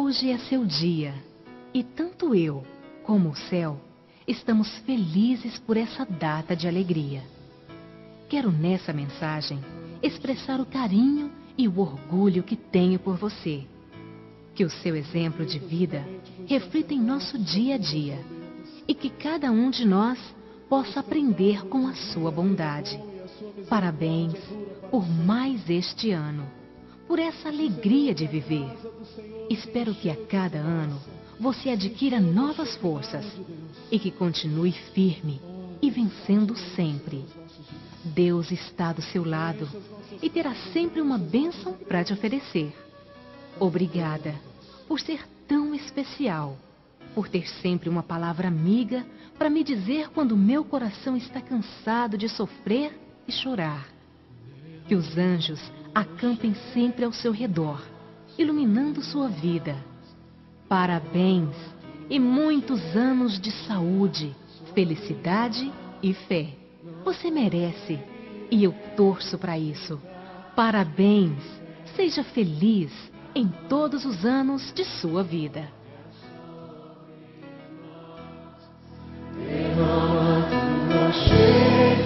Hoje é seu dia e tanto eu como o céu estamos felizes por essa data de alegria. Quero nessa mensagem expressar o carinho e o orgulho que tenho por você. Que o seu exemplo de vida reflita em nosso dia a dia e que cada um de nós possa aprender com a sua bondade. Parabéns por mais este ano, por essa alegria de viver. Espero que a cada ano você adquira novas forças e que continue firme e vencendo sempre. Deus está do seu lado e terá sempre uma bênção para te oferecer. Obrigada por ser tão especial, por ter sempre uma palavra amiga para me dizer quando meu coração está cansado de sofrer e chorar. Que os anjos acampem sempre ao seu redor, iluminando sua vida. Parabéns e muitos anos de saúde, felicidade e fé. Você merece e eu torço para isso. Parabéns, seja feliz em todos os anos de sua vida.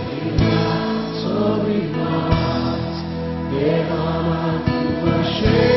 Derrama tua cheia.